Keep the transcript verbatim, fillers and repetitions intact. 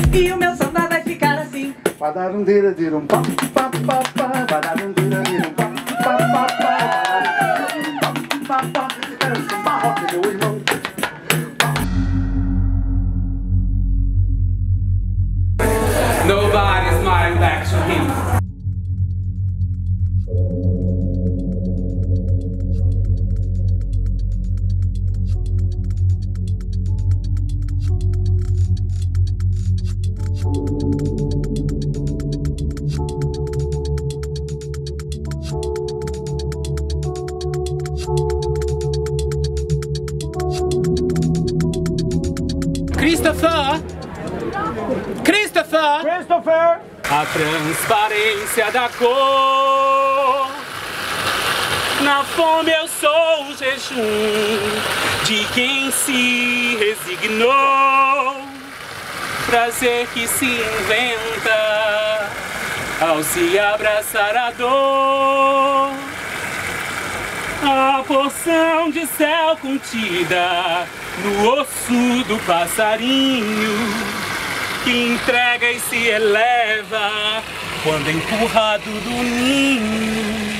E o meu soldado vai ficar assim. Padarundeira-dirum, pá, pá, pá, pá. Padarundeira-dirum, pá, pá, pá, pá. Pá, pá, era um samba rock, meu irmão. Nobody's smiling back to him. Christopher! Christopher! Christopher! A transparência da cor. Na fome eu sou o jejum de quem se resignou. Prazer que se inventa ao se abraçar a dor. A porção de céu contida no osso do passarinho que entrega e se eleva quando empurrado do ninho.